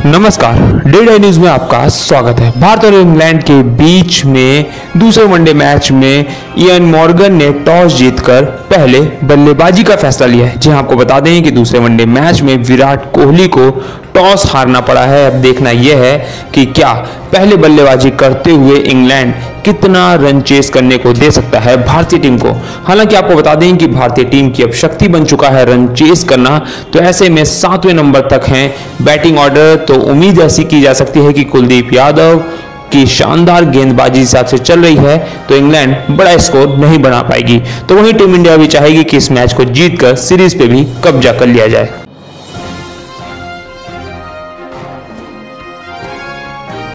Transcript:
नमस्कार, day news में आपका स्वागत है। भारत और इंग्लैंड के बीच में दूसरे वनडे मैच में इयान मॉर्गन ने टॉस जीतकर पहले बल्लेबाजी का फैसला लिया है। जी हाँ, आपको बता दें कि दूसरे वनडे मैच में विराट कोहली को टॉस हारना पड़ा है। अब देखना यह है कि क्या पहले बल्लेबाजी करते हुए इंग्लैंड कितना रन चेस करने को दे सकता है भारतीय टीम को। हालांकि आपको बता दें कि भारतीय टीम की अब शक्ति बन चुका है रन चेस करना, तो ऐसे में 7वें नंबर तक हैं बैटिंग ऑर्डर। तो उम्मीद ऐसी की जा सकती है कि कुलदीप यादव की शानदार गेंदबाजी हिसाब से चल रही है तो इंग्लैंड बड़ा स्कोर नहीं बना पाएगी। तो वहीं टीम इंडिया भी चाहेगी कि इस मैच को जीतकर सीरीज पे भी कब्जा कर लिया जाए।